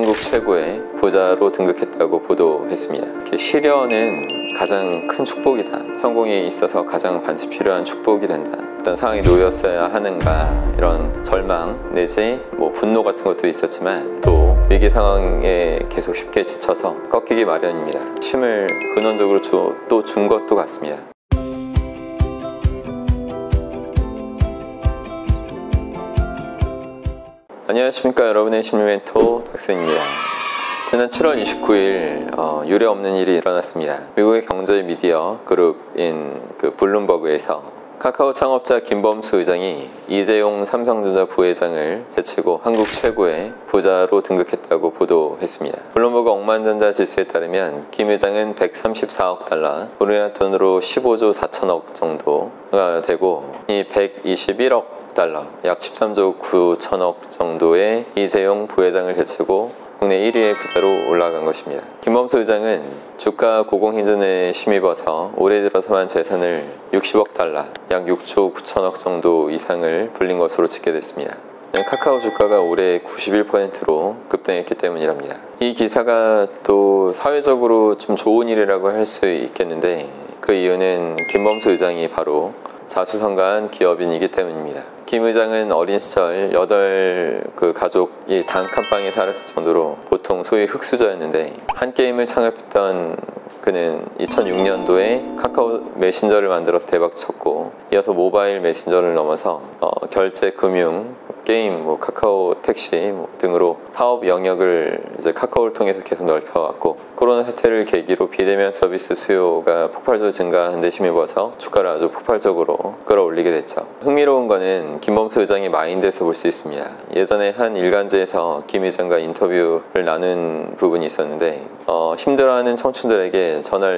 한국 최고의 부자로 등극했다고 보도했습니다. 시련은 가장 큰 축복이다. 성공에 있어서 가장 반드시 필요한 축복이 된다. 어떤 상황에 놓였어야 하는가, 이런 절망 내지 분노 같은 것도 있었지만 또 위기 상황에 계속 쉽게 지쳐서 꺾이기 마련입니다. 힘을 근원적으로 또 준 것도 같습니다. 안녕하십니까, 여러분의 심리 멘토 박스입니다. 지난 7월 29일 유례 없는 일이 일어났습니다. 미국의 경제 미디어 그룹인 블룸버그에서 카카오 창업자 김범수 의장이 이재용 삼성전자 부회장을 제치고 한국 최고의 부자로 등극했다고 보도했습니다. 블룸버그 억만장자 지수에 따르면 김 회장은 134억 달러, 우리나라 돈으로 15조 4천억 정도가 되고, 이 121억 달러, 약 13조 9천억 정도의 이재용 부회장을 제치고 국내 1위의 부자로 올라간 것입니다. 김범수 의장은 주가 고공행진에 힘입어서 올해 들어서만 재산을 60억 달러, 약 6조 9천억 정도 이상을 불린 것으로 집계됐습니다. 카카오 주가가 올해 91%로 급등했기 때문이랍니다. 이 기사가 또 사회적으로 좀 좋은 일이라고 할 수 있겠는데, 그 이유는 김범수 의장이 바로 자수성가한 기업인이기 때문입니다. 김 의장은 어린 시절 8 가족이 단칸방에 살았을 정도로 보통 소위 흙수저였는데, 한 게임을 창업했던 그는 2006년도에 카카오 메신저를 만들어서 대박쳤고, 이어서 모바일 메신저를 넘어서 결제, 금융, 게임, 카카오 택시 등으로 사업 영역을 이제 카카오를 통해서 계속 넓혀왔고, 코로나 사태를 계기로 비대면 서비스 수요가 폭발적으로 증가하는 데 힘입어서 주가를 아주 폭발적으로 끌어올리게 됐죠. 흥미로운 거는 김범수 의장의 마인드에서 볼 수 있습니다. 예전에 한 일간지에서 김 의장과 인터뷰를 나눈 부분이 있었는데, 힘들어하는 청춘들에게 전할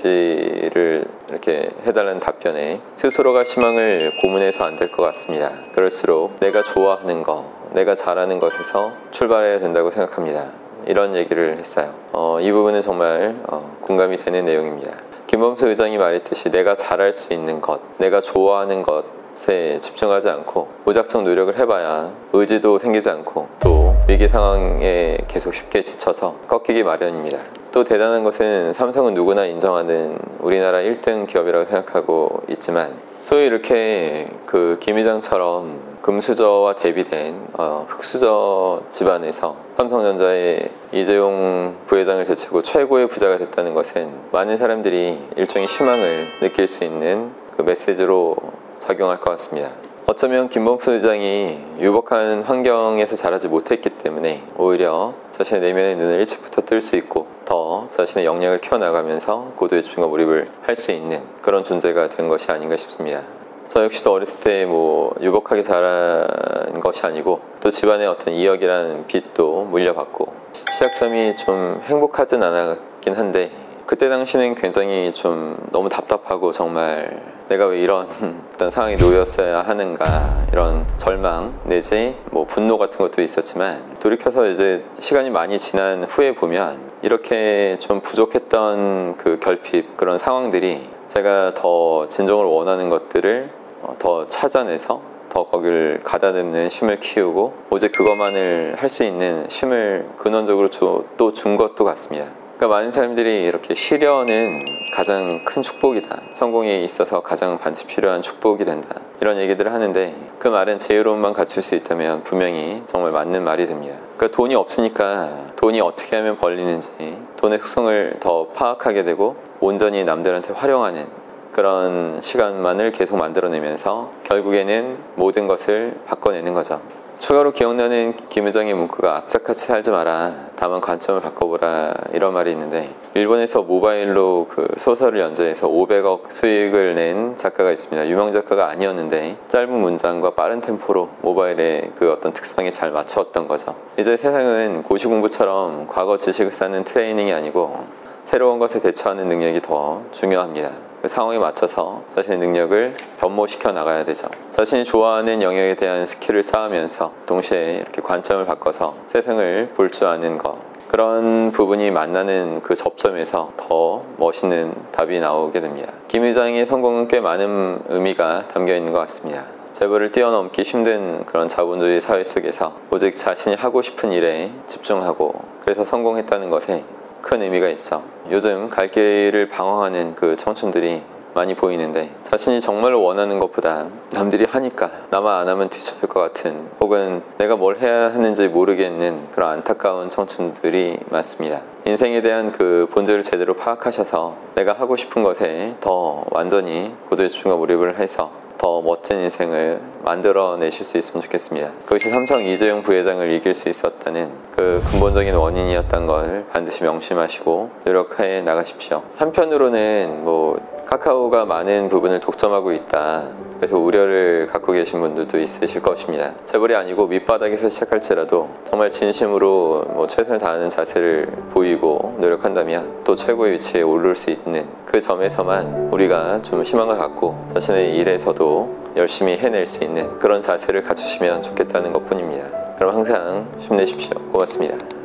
메시지를 이렇게 해달라는 답변에 스스로가 희망을 고문해서 안 될 것 같습니다. 그럴수록 내가 좋아하는 거, 내가 잘하는 것에서 출발해야 된다고 생각합니다. 이런 얘기를 했어요. 이 부분은 정말 공감이 되는 내용입니다. 김범수 의장이 말했듯이 내가 잘할 수 있는 것, 내가 좋아하는 것에 집중하지 않고 무작정 노력을 해봐야 의지도 생기지 않고 또 위기 상황에 계속 쉽게 지쳐서 꺾이기 마련입니다. 또 대단한 것은 삼성은 누구나 인정하는 우리나라 1등 기업이라고 생각하고 있지만, 소위 이렇게 김 회장처럼 금수저와 대비된 흙수저 집안에서 삼성전자의 이재용 부회장을 제치고 최고의 부자가 됐다는 것은 많은 사람들이 일종의 희망을 느낄 수 있는 메시지로 작용할 것 같습니다. 어쩌면 김범수 의장이 유복한 환경에서 자라지 못했기 때문에 오히려 자신의 내면의 눈을 일찍부터 뜰 수 있고 더 자신의 역량을 키워나가면서 고도의 집중과 몰입을 할 수 있는 그런 존재가 된 것이 아닌가 싶습니다. 저 역시도 어렸을 때 유복하게 자란 것이 아니고 또 집안의 어떤 이역이라는 빚도 물려받고 시작점이 좀 행복하진 않았긴 한데, 그때 당시는 굉장히 좀 너무 답답하고 정말 내가 왜 이런 어떤 상황에 놓였어야 하는가, 이런 절망 내지 분노 같은 것도 있었지만, 돌이켜서 이제 시간이 많이 지난 후에 보면 이렇게 좀 부족했던 결핍, 그런 상황들이 제가 더 진정을 원하는 것들을 더 찾아내서 더 거기를 가다듬는 힘을 키우고 오직 그것만을 할 수 있는 힘을 근원적으로 또 준 것도 같습니다. 그러니까 많은 사람들이 이렇게 시련은 가장 큰 축복이다, 성공에 있어서 가장 반드시 필요한 축복이 된다, 이런 얘기들을 하는데, 그 말은 제의로움만 갖출 수 있다면 분명히 정말 맞는 말이 됩니다. 그러니까 돈이 없으니까 돈이 어떻게 하면 벌리는지 돈의 속성을 더 파악하게 되고 온전히 남들한테 활용하는 그런 시간만을 계속 만들어내면서 결국에는 모든 것을 바꿔내는 거죠. 추가로 기억나는 김 회장의 문구가 악착같이 살지 마라, 다만 관점을 바꿔보라, 이런 말이 있는데, 일본에서 모바일로 소설을 연재해서 500억 수익을 낸 작가가 있습니다. 유명 작가가 아니었는데 짧은 문장과 빠른 템포로 모바일의 어떤 특성에 잘 맞췄던 거죠. 이제 세상은 고시공부처럼 과거 지식을 쌓는 트레이닝이 아니고 새로운 것에 대처하는 능력이 더 중요합니다. 그 상황에 맞춰서 자신의 능력을 변모시켜 나가야 되죠. 자신이 좋아하는 영역에 대한 스킬을 쌓으면서 동시에 이렇게 관점을 바꿔서 세상을 볼 줄 아는 것, 그런 부분이 만나는 그 접점에서 더 멋있는 답이 나오게 됩니다. 김 회장의 성공은 꽤 많은 의미가 담겨 있는 것 같습니다. 재벌을 뛰어넘기 힘든 그런 자본주의 사회 속에서 오직 자신이 하고 싶은 일에 집중하고 그래서 성공했다는 것에 큰 의미가 있죠. 요즘 갈 길을 방황하는 그 청춘들이 많이 보이는데 자신이 정말로 원하는 것보다 남들이 하니까 나만 안 하면 뒤처질 것 같은, 혹은 내가 뭘 해야 하는지 모르겠는 그런 안타까운 청춘들이 많습니다. 인생에 대한 그 본질을 제대로 파악하셔서 내가 하고 싶은 것에 더 완전히 고도의 집중과 몰입을 해서 더 멋진 인생을 만들어내실 수 있으면 좋겠습니다. 그것이 삼성 이재용 부회장을 이길 수 있었다는 그 근본적인 원인이었던 걸 반드시 명심하시고 노력해 나가십시오. 한편으로는 카카오가 많은 부분을 독점하고 있다, 그래서 우려를 갖고 계신 분들도 있으실 것입니다. 재벌이 아니고 밑바닥에서 시작할지라도 정말 진심으로 최선을 다하는 자세를 보이고 노력한다면 또 최고의 위치에 오를 수 있는 그 점에서만 우리가 좀 희망을 갖고 자신의 일에서도 열심히 해낼 수 있는 그런 자세를 갖추시면 좋겠다는 것 뿐입니다. 그럼 항상 힘내십시오. 고맙습니다.